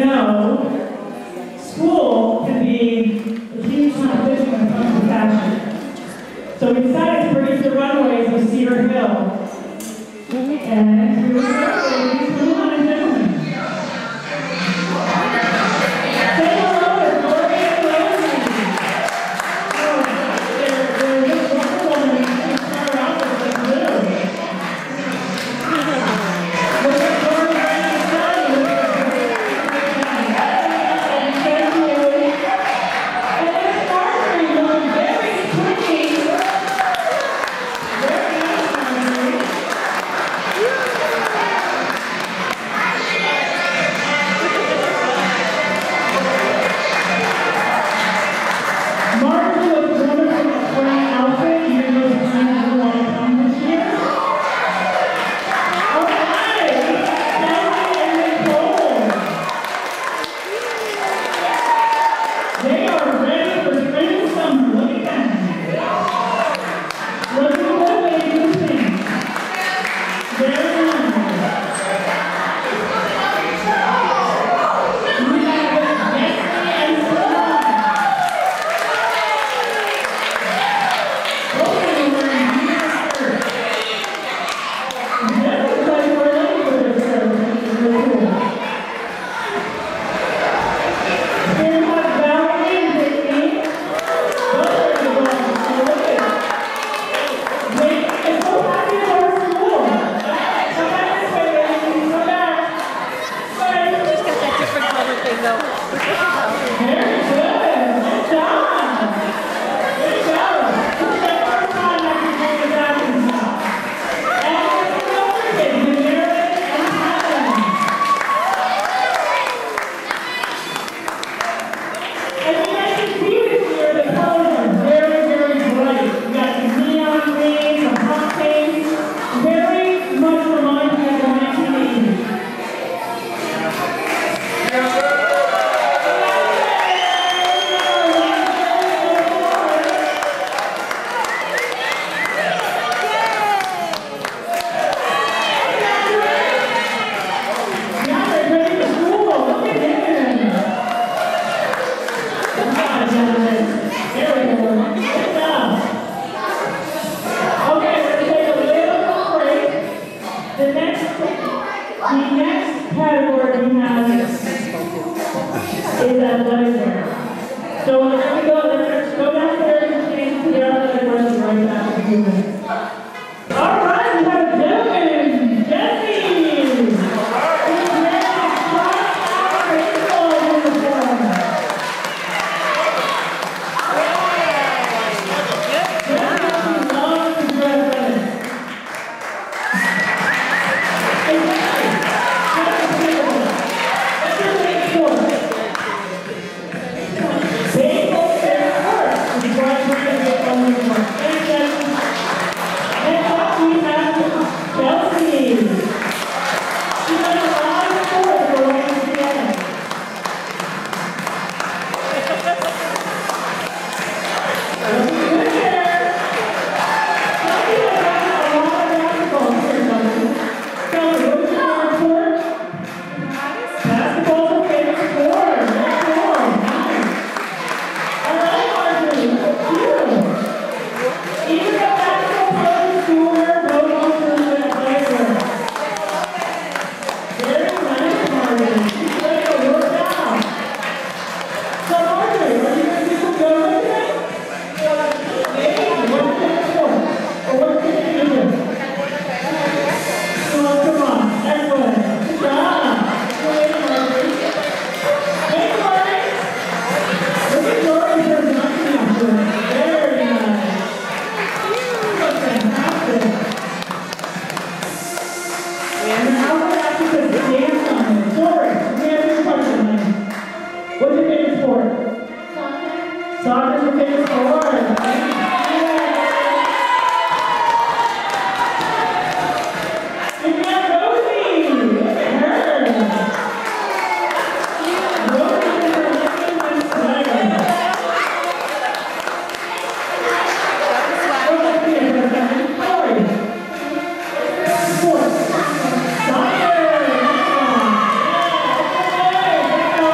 know, school can be a huge competition when it comes to fashion. So we decided to produce the runways of Cedar Hill. And we were ladies, come on and gentlemen. Say hello to Gloria and Rosie. They're just wonderful and they start out with like blue. Look at Gloria and Rosie. And thank you. And there's Marjorie looking very pretty. Very nice, Marjorie. Marjorie looks wonderful in a spring outfit. You know the friends who want to come this year. All right, Kelly and Nicole. They are ready for spring and summer. Look at them. Look at the little lady who sings. Very nice. We have Jesse and Salon. Both of them wearing beautiful skirts. That looks like we're late for their service, which is really cool. Here comes Valerie and Brittany. Both are the girls. So look at it. It's so happy to our school. Come back this way, ladies. Come back. Bye. She's got that different color thing though. Very good. Good job. Good job. This is the first time I can bring it back in now. And it's the older kids, Jared and Helen. And you guys can see this year, the colors are very, very bright. We got some neon green, some hot pinks. Very much reminds me of the 1980s. Now they're ready for school. Look at them. Come on, gentlemen. There we go. Good job. Okay, we're going to take a little break. The next category we have is athletic wear. So we're going to go downstairs and change to the athletic wear right now in a few minutes. All right, we have a gentleman, Jesse. He's wearing a cross-out baseball uniform. Jesse loves to dress in. Hey, Jesse, what's your favorite sport? Baseball is your sport. Which is why I'm wearing a baseball uniform. Thanks, Jesse. Next up, we have Chelsea. She does a lot of sports for YMCA. Looking good here. Chelsea has done a lot of basketball here, Chelsea. Chelsea, what's your favorite sport? Basketball's her favorite sport. Very cool. Nice. All right, Marjorie, look at you. Even the basketball players who wear both ultras and playwear. Very nice, Marjorie. She's ready to work out. So, Marjorie, are you going to do some yoga today? Maybe? What's your favorite sport? Or what's your favorite gym? Come on. Excellent. Good job. Good, Marjorie. Hey, Marjorie. Look at Dory here jumping after her. Very nice. You look fantastic. And now we're actually going to dance on it. Dory, let me ask you a question, honey. What's your favorite sport? Soccer. Soccer's your favorite sport. And we have Rosie. Look at her. Rosie is her name and swagger. Rosie is her name. Dory. Sport. Soccer. Next one. Yeah,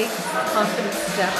big confident step.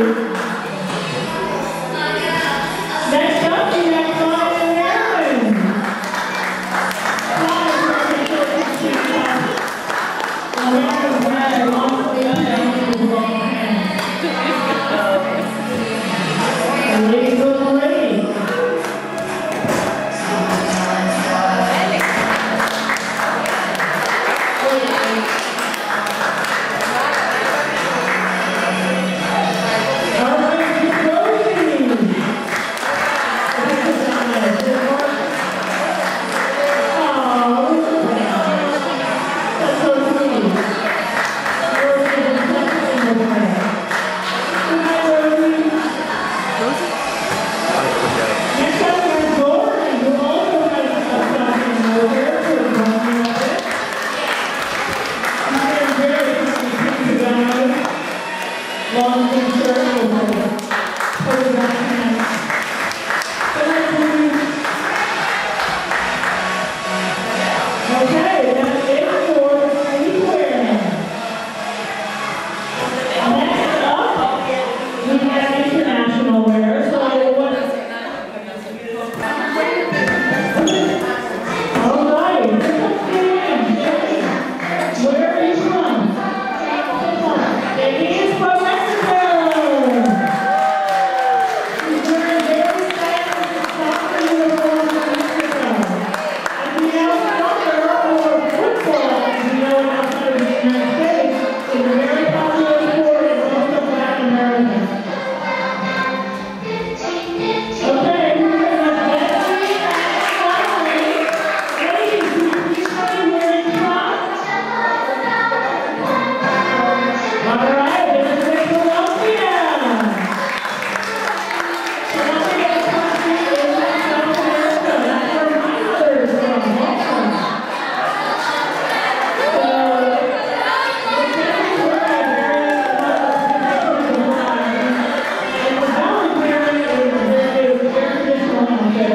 Next up, we have Brian and Aaron.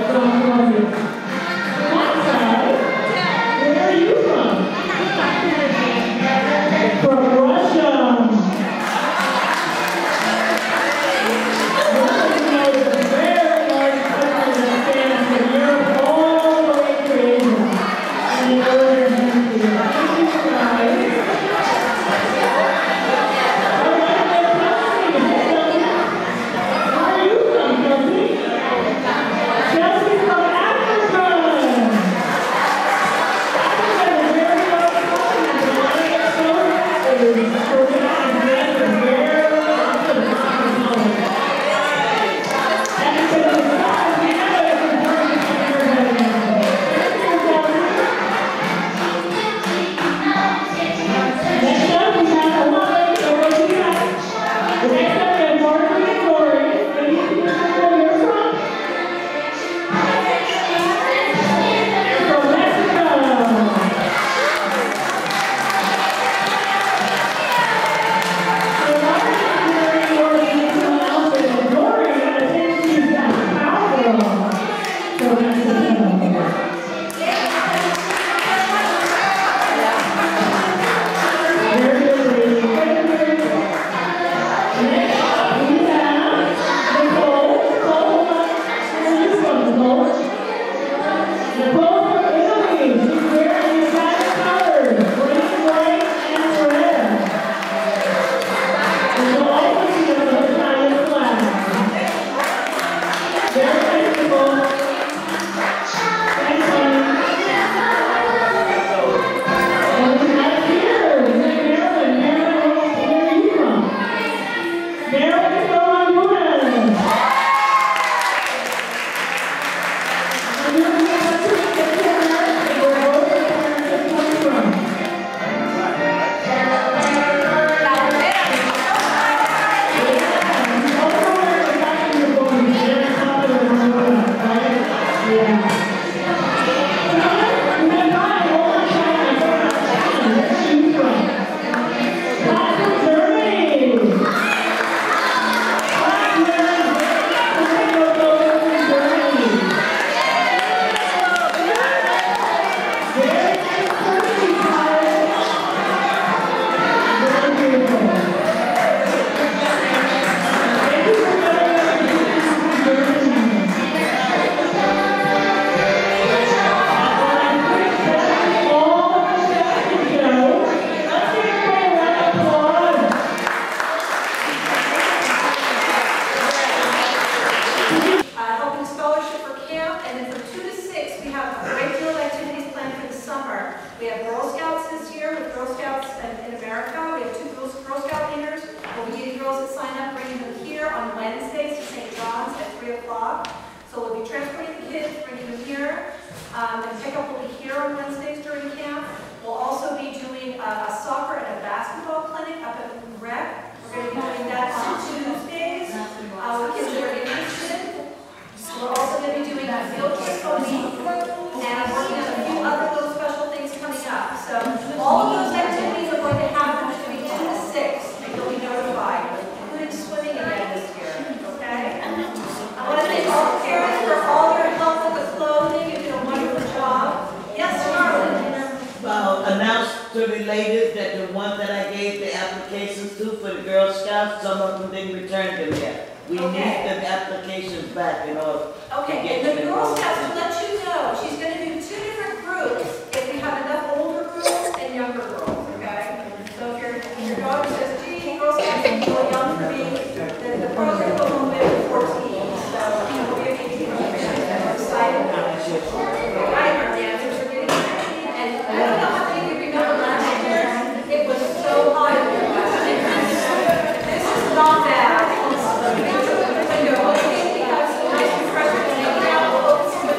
Not bad.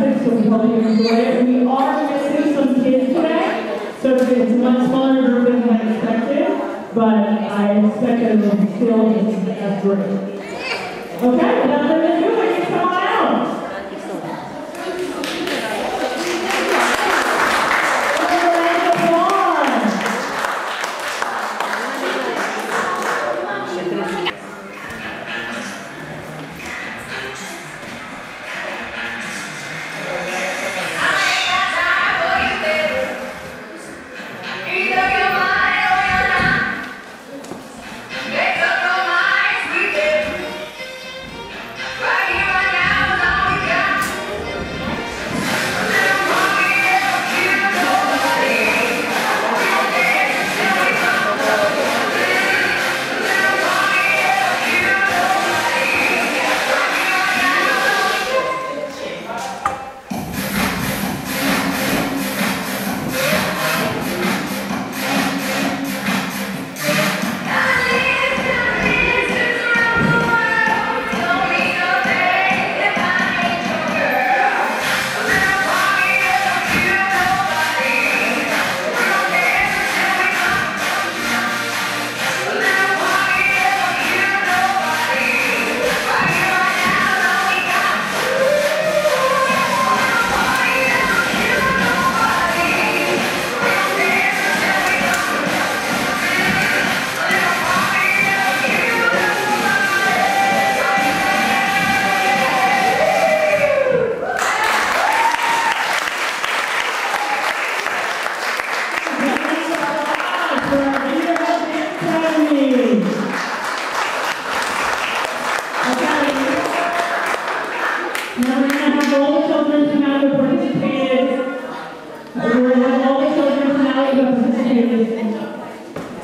perfect, so we hope you enjoy it. We are missing some kids today, so it's a much smaller group than I expected, but I expect that it will still be as great. Okay, without further ado, we can come on out.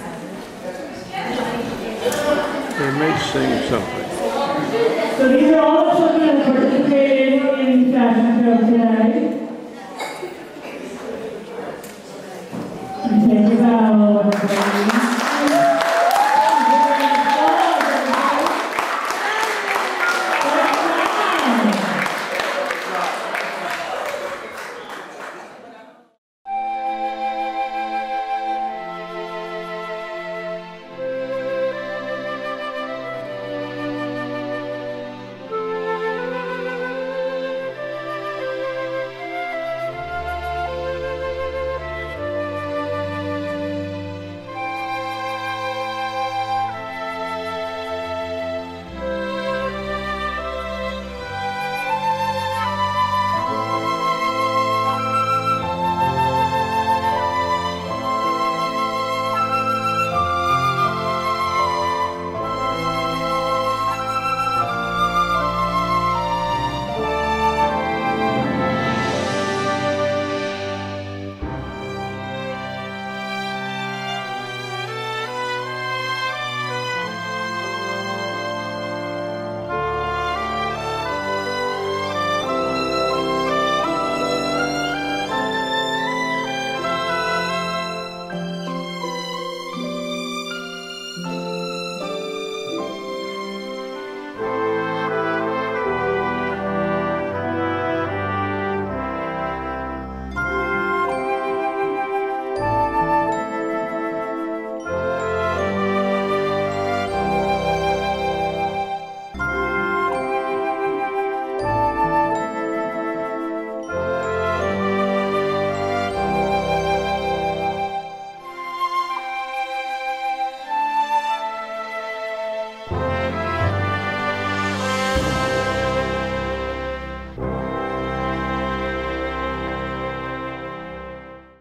They may sing something. So these are all